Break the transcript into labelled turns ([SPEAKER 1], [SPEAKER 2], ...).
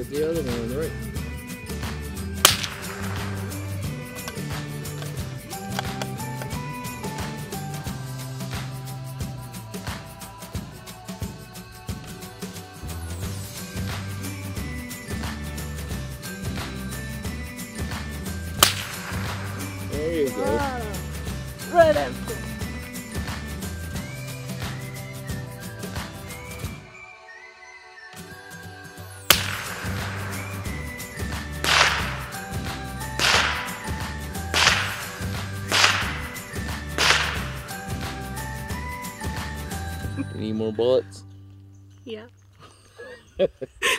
[SPEAKER 1] the other one, right? There you go.
[SPEAKER 2] Right after.
[SPEAKER 1] Any more bullets?
[SPEAKER 2] Yeah.